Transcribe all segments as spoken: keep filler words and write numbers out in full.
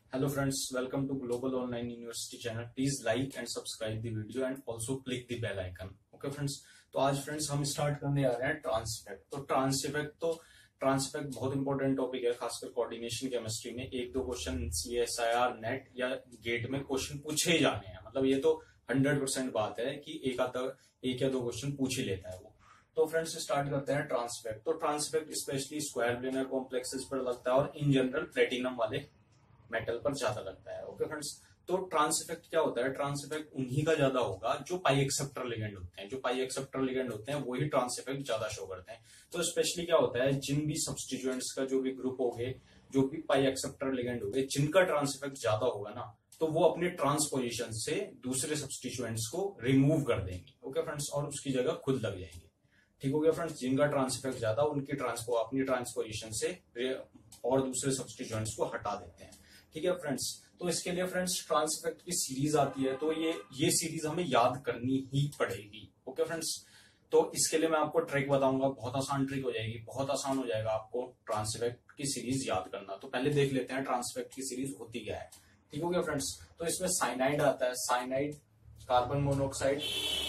Hello friends, welcome to Global Online University channel. Please like and subscribe the video and also click the bell icon. Okay friends, तो आज friends हम start करने आ रहे हैं trans effect. तो ट्रांसफेक्ट तो ट्रांसफेक्ट बहुत इंपॉर्टेंट टॉपिक है, खासकर कोऑर्डिनेशन केमिस्ट्री में। एक दो question C S I R NET या गेट में क्वेश्चन पूछे ही जाने हैं। मतलब ये तो हंड्रेड परसेंट बात है कि एक आधा एक या दो क्वेश्चन पूछ ही लेता है वो। तो फ्रेंड्स स्टार्ट करते हैं ट्रांसफेक्ट। तो trans effect specially square planar complexes पर लगता है और इन जनरल प्लेटिनम वाले मेटल पर ज्यादा लगता है। ओके फ्रेंड्स, तो ट्रांस इफेक्ट क्या होता है? ट्रांस इफेक्ट उन्हीं का ज्यादा होगा जो पाई एक्सेप्टर लिगेंड होते हैं। जो पाई एक्सेप्टर लिगेंड होते हैं वही ट्रांस इफेक्ट ज्यादा शो करते हैं। तो स्पेशली क्या होता है, जिन भी सब्स्टिट्यूएंट्स का जो भी ग्रुप हो गए, जो भी पाई एक्सेप्टर लिगेंड हो गए, जिनका ट्रांस इफेक्ट ज्यादा होगा ना, तो वो अपने ट्रांस पोजिशन से दूसरे सब्स्टिट्यूएंट्स को रिमूव कर देंगे। ओके फ्रेंड्स, और उसकी जगह खुद लग जाएंगे। ठीक हो गया फ्रेंड्स, जिनका ट्रांस इफेक्ट ज्यादा उनकी ट्रांसपो अपनी ट्रांसपोजिशन से और दूसरे सब्स्टिट्यूएंट्स को हटा देते हैं। ठीक है फ्रेंड्स, तो इसके लिए फ्रेंड्स ट्रांस इफेक्ट की सीरीज आती है, तो ये ये सीरीज हमें याद करनी ही पड़ेगी। ओके फ्रेंड्स, तो इसके लिए मैं आपको ट्रिक बताऊंगा, बहुत आसान ट्रिक हो जाएगी, बहुत आसान हो जाएगा आपको ट्रांस इफेक्ट की सीरीज याद करना। तो पहले देख लेते हैं ट्रांस इफेक्ट की सीरीज होती क्या है। ठीक हो गया फ्रेंड्स, तो इसमें साइनाइड आता है, साइनाइड, कार्बन मोनोऑक्साइड,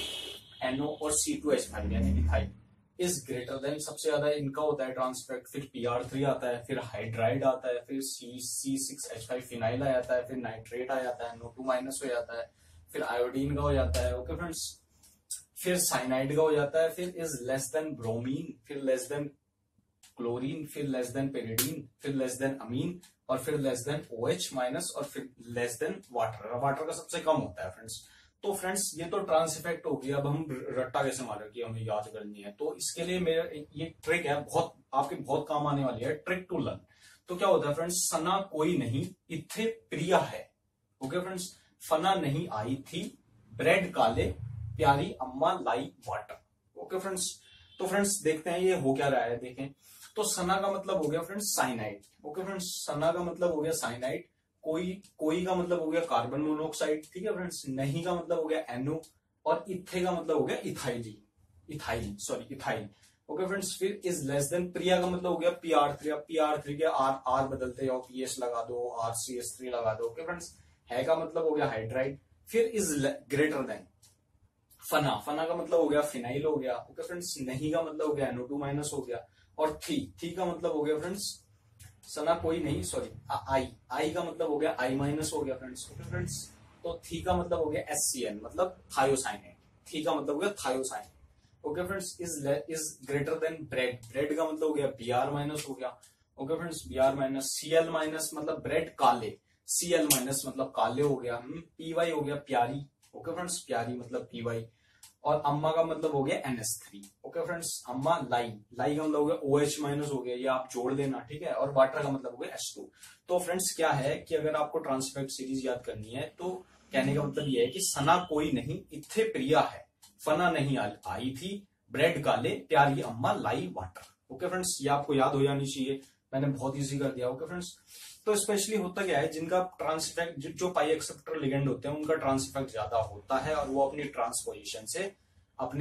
एनओ और सी टू एच फाइव यानी इथाइल इज ग्रेटर देन, सबसे ज्यादा इनका होता है ट्रांस इफेक्ट। फिर पी आर थ्री आता है, फिर हाइड्राइड आता है, फिर C C six H five phenyl आ जाता है, फिर नाइट्रेट आ जाता है, नो टू माइनस हो जाता है, फिर आयोडीन का हो जाता है। ओके फ्रेंड्स, फिर साइनाइड का हो जाता है, फिर इज लेस देन ब्रोमीन, फिर लेस देन क्लोरीन, फिर लेस देन पेरिडीन, फिर लेस देन अमीन, और फिर less than O H minus, और फिर लेस देन वाटर। वाटर का सबसे कम होता है फ्रेंड्स। तो फ्रेंड्स ये तो ट्रांस इफेक्ट हो गया। अब हम रट्टा कैसे मारे कि हमें याद करनी है, तो इसके लिए मेरा ये ट्रिक है, बहुत आपके बहुत काम आने वाली है, ट्रिक टू लर्न। तो क्या होता है फ्रेंड्स, सना कोई नहीं इथे प्रिया है। ओके फ्रेंड्स, फना नहीं आई थी, ब्रेड काले, प्यारी अम्मा लाई वाटर। ओके फ्रेंड्स, तो फ्रेंड्स देखते हैं ये हो क्या रहा है। देखें तो सना का मतलब हो गया फ्रेंड्स साइनाइड। ओके फ्रेंड्स, सना का मतलब हो गया साइनाइड, कोई कोई का मतलब हो गया कार्बन मोनोऑक्साइड। ठीक है फ्रेंड्स, नहीं का मतलब हो गया एनओ, और इथे का मतलब हो गया इथाइली ethyl sorry ethyl. Okay friends, फिर इज लेस देन, प्रिया का मतलब हो गया P R three. P R three के आर आर बदलते जाओ, पी एस लगा दो, आर सी एस थ्री लगा दो। ओके फ्रेंड्स, है का मतलब हो गया हाइड्राइड। फिर इज ग्रेटर देन, फना फना का मतलब हो गया फिनाइल हो गया। ओके फ्रेंड्स, नहीं का मतलब हो गया एनओ टू माइनस हो गया, और थी थी का मतलब हो गया फ्रेंड्स सना कोई नहीं सॉरी आई आई का मतलब हो गया आई माइनस हो गया फ्रेंड्स। ओके फ्रेंड्स, तो थी का मतलब हो गया एस सी एन, मतलब थायोसाइनेट। थी का मतलब हो गया थायोसाइन। Okay friends, is is greater than bread, bread का मतलब हो गया बी आर माइनस हो गया। Okay friends, B R minus, C L minus मतलब ब्रेड काले, सी एल माइनस मतलब काले हो गया, पी वाई हो गया प्यारी। ओके फ्रेंड्स, प्यारी मतलब पी वाई, और अम्मा का मतलब हो गया N S three. Okay friends, अम्मा लाई, लाई का मतलब हो गया ओ एच माइनस हो गया, ये आप जोड़ लेना। ठीक है, और वाटर का मतलब हो गया एच टू। तो फ्रेंड्स क्या है कि अगर आपको ट्रांस इफेक्ट सीरीज याद करनी है तो कहने का मतलब ये है कि सना कोई नहीं इथे प्रिया है, फना नहीं आई थी, ब्रेड काले, प्यारी अम्मा लाई वाटर। ओके फ्रेंड्स, ये आपको याद हो जानी चाहिए, मैंने बहुत ईजी कर दिया। ओके फ्रेंड्स, तो स्पेशली होता क्या है, जिनका ट्रांस इफेक्ट जो पाई एक्सेप्टर लिगेंड होते हैं उनका ट्रांस इफेक्ट ज्यादा होता है, और वो अपनी ट्रांसपोजिशन से अपने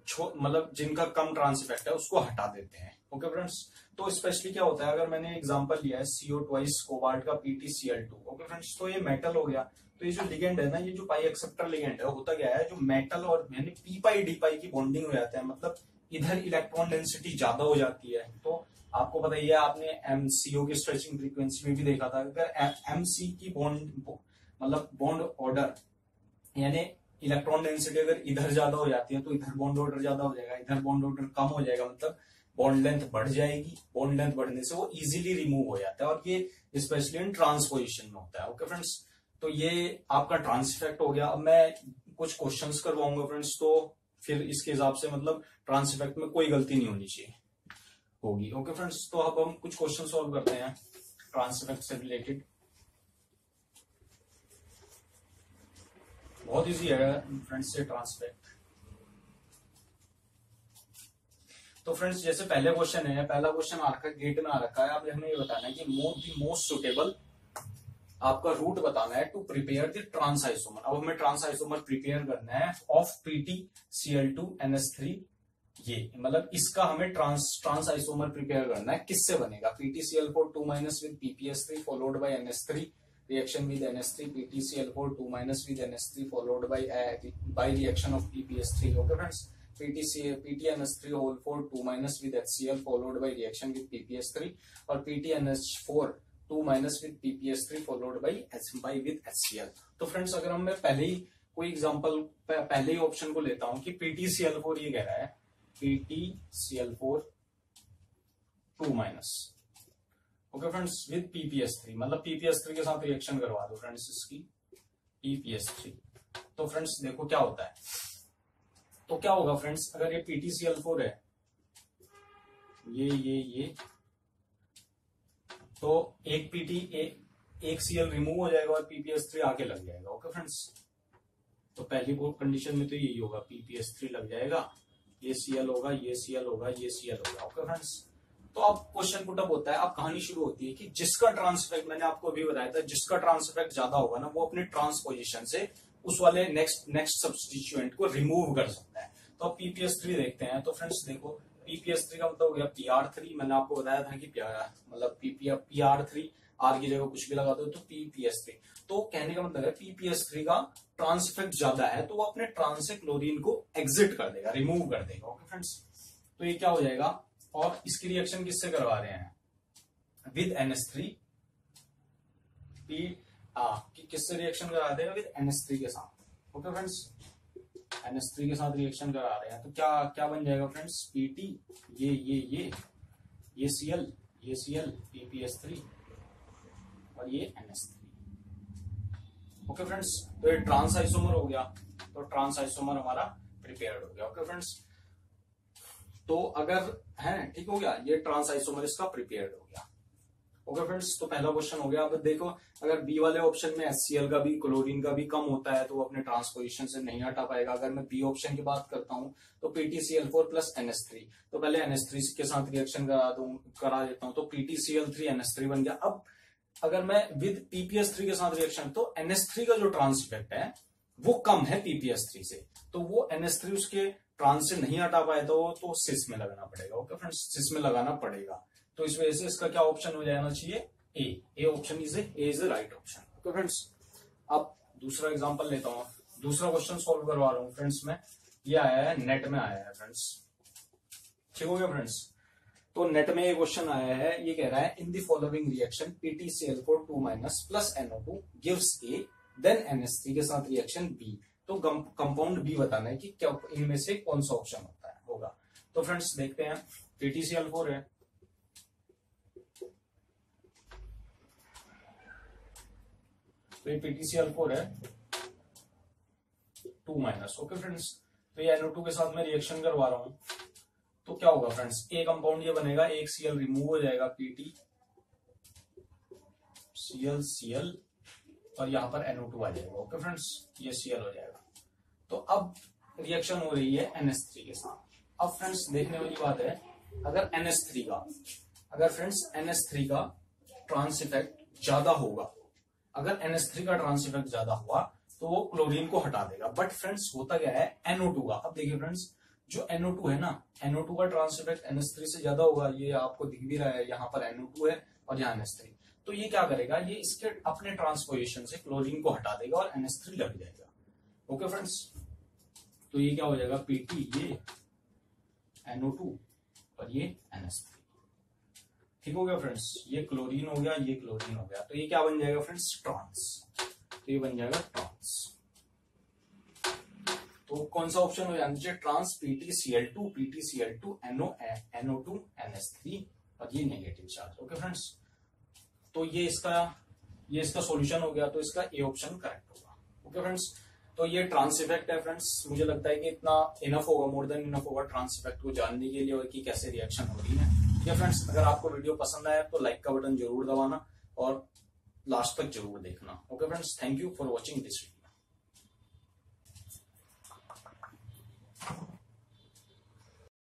मतलब जिनका कम ट्रांस इफेक्ट है उसको हटा देते हैं। ओके फ्रेंड्स, तो स्पेशली क्या होता है, अगर मैंने एग्जांपल लिया है सीओ ट्वाइस कोबाल्ट का पीटीसीएल टू। ओके फ्रेंड्स, तो ये मेटल हो गया। तो ये जो लिगेंड है ना, ये जो पाई एक्सेप्टर लिगेंड है, होता क्या है, जो मेटल और यानी पी पाई डी पाई की बॉन्डिंग हो जाता है, मतलब इधर इलेक्ट्रॉन डेंसिटी ज्यादा हो जाती है। तो आपको पता ही है, आपने एमसीओ की स्ट्रेचिंग फ्रीक्वेंसी में भी देखा था, अगर एमसी की बॉन्ड मतलब बॉन्ड ऑर्डर यानी इलेक्ट्रॉन डेंसिटी अगर इधर ज्यादा हो जाती है तो इधर बॉन्ड ऑर्डर ज्यादा हो जाएगा, इधर बॉन्ड ऑर्डर कम हो जाएगा, मतलब बॉन्ड लेंथ बढ़ जाएगी। बॉन्ड लेंथ बढ़ने से वो इजीली रिमूव हो जाता है, और ये स्पेशली इन ट्रांसपोजिशन में होता है। ओके फ्रेंड्स, तो ये आपका ट्रांस इफेक्ट हो गया। अब मैं कुछ क्वेश्चंस करवाऊंगा फ्रेंड्स, तो फिर इसके हिसाब से मतलब ट्रांस इफेक्ट में कोई गलती नहीं होनी चाहिए होगी। ओके फ्रेंड्स, तो अब हम कुछ क्वेश्चन सॉल्व करते हैं ट्रांस इफेक्ट से रिलेटेड। बहुत इजी है फ्रेंड्स से ट्रांस इफेक्ट। तो फ्रेंड्स जैसे पहले क्वेश्चन है, पहला क्वेश्चन आ रखा है, गेट में आ रखा है, अब हमें ये बताना है कि दी मोस्ट सुटेबल, आपका रूट बताना है to prepare the trans isomer. अब हमें ट्रांस आइसोमर प्रिपेयर करना है of P T C L two N S three. ये मतलब इसका हमें ट्रांस ट्रांस आइसोमर प्रिपेयर करना है, किससे बनेगा, P T C L four two minus with P P S three followed by N S three reaction with N H three P T C L four two minus with N H three followed by uh, by reaction of P P S three. Okay friends, P T C P T N H three whole four two minus with H C L followed by reaction with P P S three और P T N H four two minus with P P S three followed by H by with H C L. तो friends अगर हम मैं पहले ही कोई example पहले ही option को लेता हूं कि P T C L four ये कह रहा है P T C L four two minus, okay friends, with P P S three, मतलब P P S three के साथ रिएक्शन करवा दो फ्रेंड्स इसकी P P S three. तो फ्रेंड्स देखो क्या होता है, तो क्या होगा फ्रेंड्स, अगर ये P T C L four है ये ये ये तो एक P T एक, एक Cl रिमूव हो जाएगा और P P S three आके लग जाएगा. ओके फ्रेंड्स, तो पहली कंडीशन में तो यही होगा, P P S three लग जाएगा, ये Cl होगा, ये Cl होगा, ये Cl होगा. ओके फ्रेंड्स, तो अब क्वेश्चन पुट अप होता है, अब कहानी शुरू होती है कि जिसका ट्रांस इफेक्ट, मैंने आपको अभी बताया था, जिसका ट्रांस इफेक्ट ज्यादा होगा ना वो अपने ट्रांस पोजीशन से उस वाले नेक्स्ट नेक्स्ट सब्स्टिट्यूएंट को रिमूव कर सकता है. तो अब P P S three देखते हैं. तो फ्रेंड्स देखो P P S three का मतलब हो गया P R three. मैंने आपको बताया था कि मतलब P R three R की जगह कुछ भी लगा दो तो P P S three. तो कहने का मतलब है P P S three का ट्रांस इफेक्ट ज्यादा है तो वो अपने ट्रांस से क्लोरीन को एग्जिट कर देगा, रिमूव कर देगा. ओके फ्रेंड्स, तो ये क्या हो जाएगा, और इसकी रिएक्शन किससे करवा रहे हैं, with N H three. P आ, किससे रिएक्शन करा देगा, विद N H three के साथ. Okay friends, N H three के साथ रिएक्शन करा रहे हैं तो क्या क्या बन जाएगा फ्रेंड्स, P T ये ये ये ये Cl ये Cl P P S three और ये N H three. Okay friends, तो ये ट्रांस आइसोमर हो गया, तो ट्रांस आइसोमर हमारा प्रिपेयर्ड हो गया. ओके फ्रेंड्स, तो अगर है ठीक हो गया, ये ट्रांस आइसोमर इसका प्रिपेयर्ड हो गया. ओके फ्रेंड्स, तो पहला क्वेश्चन हो गया. अब देखो अगर बी वाले ऑप्शन में H C L का भी क्लोरीन का भी कम होता है तो वो अपने ट्रांसपोजिशन से नहीं हटा पाएगा. अगर मैं बी ऑप्शन की बात करता हूं तो P T C L four plus N H three, तो पहले N H three के साथ रिएक्शन करा दूं करा देता हूं तो P T C L three N H three बन गया. अब अगर मैं with P P S three के साथ रिएक्शन, तो N H three का जो ट्रांस इफेक्ट है वो कम है P P S three से, तो वो N H three उसके ट्रांस से नहीं हटा पाए तो तो सिस में लगाना पड़ेगा. ओके फ्रेंड्स, सिस में लगाना पड़ेगा. तो इस वजह से इसका क्या ऑप्शन हो जाना चाहिए, A. A option is A is the right option. Okay friends, अब दूसरा एग्जांपल लेता हूं, दूसरा क्वेश्चन सॉल्व करवा रहा हूं फ्रेंड्स. में ये आया है, नेट में आया है फ्रेंड्स. ठीक हो गया फ्रेंड्स, तो नेट में ये क्वेश्चन आया है, ये कह रहा है in the following reaction P T C L four two minus plus N O two gives A, then N H three के साथ रिएक्शन B. तो कंपाउंड बी बताना है कि क्या इनमें से कौन सा ऑप्शन होता है होगा. तो फ्रेंड्स देखते हैं, P T C L four है, तो ये P T C L four है टू माइनस. ओके फ्रेंड्स, तो ये N O two के साथ मैं रिएक्शन करवा रहा हूं तो क्या होगा फ्रेंड्स, ए कंपाउंड ये बनेगा, एक Cl रिमूव हो जाएगा, P T Cl Cl और यहां पर N O two आ जाएगा. ओके फ्रेंड्स, ये Cl हो जाएगा. तो अब रिएक्शन हो रही है N H three के साथ. अब फ्रेंड्स देखने वाली बात है, अगर N H three का अगर फ्रेंड्स N H three का ट्रांस इफेक्ट ज्यादा होगा, अगर N H three का ट्रांस इफेक्ट ज्यादा हुआ तो वो क्लोरीन को हटा देगा. बट फ्रेंड्स होता क्या है N O two का, अब देखिए फ्रेंड्स जो N O two है ना, N O two का trans effect N H three से ज्यादा होगा. ये आपको दिख भी रहा है, यहाँ पर N O two है और यहाँ N H three. तो ये क्या करेगा, ये इसके अपने ट्रांसपोजिशन से क्लोरीन को हटा देगा और N H three लग जाएगा. ओके फ्रेंड्स, तो ये क्या हो जाएगा, P T ये N O two और ये N H three. ठीक हो गया फ्रेंड्स, ये क्लोरीन हो गया, ये क्लोरीन हो गया. तो ये क्या बन जाएगा फ्रेंड्स, ट्रांस. तो ये बन जाएगा ट्रांस. तो कौन सा ऑप्शन हो जाना, trans P T C L two P T C L two N O two N H three और ये नेगेटिव चार्ज. ओके फ्रेंड्स, तो ये इसका ये इसका सॉल्यूशन हो गया, तो इसका ए ऑप्शन करेक्ट होगा. ओके फ्रेंड्स, तो ये ट्रांस इफेक्ट है फ्रेंड्स. मुझे लगता है कि इतना इनफ होगा, मोर देन इनफ होगा ट्रांस इफेक्ट को जानने के लिए और कि कैसे रिएक्शन हो रही है. ठीक है फ्रेंड्स, अगर आपको वीडियो पसंद आया तो लाइक का बटन जरूर दबाना और लास्ट तक जरूर देखना. Okay friends, thank you for watching this video.